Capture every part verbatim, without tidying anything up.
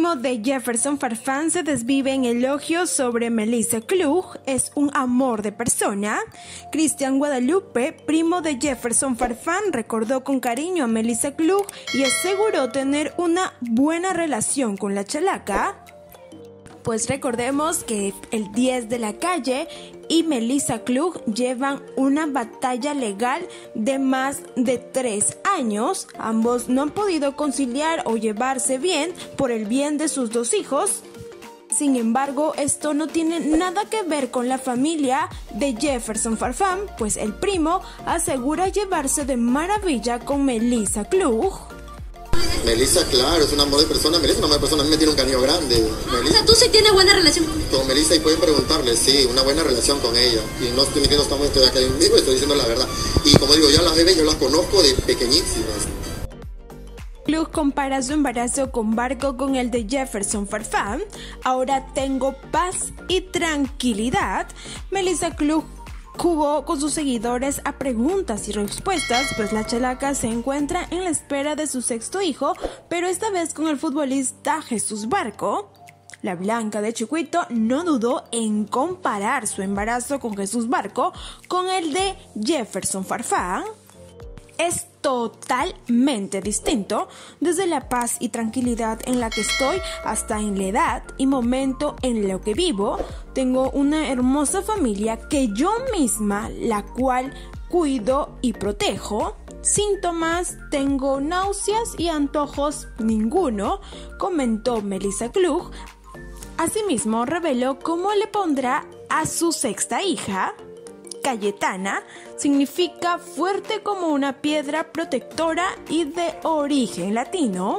De Jefferson Farfán se desvive en elogios sobre Melissa Klug, es un amor de persona. Cristian Guadalupe, primo de Jefferson Farfán, recordó con cariño a Melissa Klug y aseguró tener una buena relación con la chalaca. Pues recordemos que el diez de la calle y Melissa Klug llevan una batalla legal de más de tres años. Ambos no han podido conciliar o llevarse bien por el bien de sus dos hijos. Sin embargo, esto no tiene nada que ver con la familia de Jefferson Farfán, pues el primo asegura llevarse de maravilla con Melissa Klug. Melissa, claro, es un amor de persona. Melissa es un amor de persona. A mí me tiene un cariño grande. Melissa, o sea, ¿tú sí tienes buena relación con ella? Con Melissa, y pueden preguntarle, sí, una buena relación con ella. Y no estoy mintiendo, estamos estoy acá conmigo, estoy diciendo la verdad. Y como digo, ya las bebés yo las conozco de pequeñísimas. Klug compara su embarazo con Barco con el de Jefferson Farfán. Ahora tengo paz y tranquilidad. Melissa Klug jugó con sus seguidores a preguntas y respuestas, pues la chalaca se encuentra en la espera de su sexto hijo, pero esta vez con el futbolista Jesús Barco. La Blanca de Chicuito no dudó en comparar su embarazo con Jesús Barco con el de Jefferson Farfán. Es totalmente distinto, desde la paz y tranquilidad en la que estoy hasta en la edad y momento en lo que vivo. Tengo una hermosa familia que yo misma, la cual cuido y protejo. Síntomas: tengo náuseas y antojos ninguno, comentó Melissa Klug. Asimismo, reveló cómo le pondrá a su sexta hija. Cayetana significa fuerte como una piedra, protectora y de origen latino.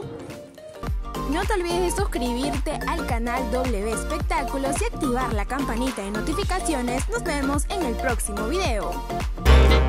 No te olvides de suscribirte al canal W Espectáculos y activar la campanita de notificaciones. Nos vemos en el próximo video.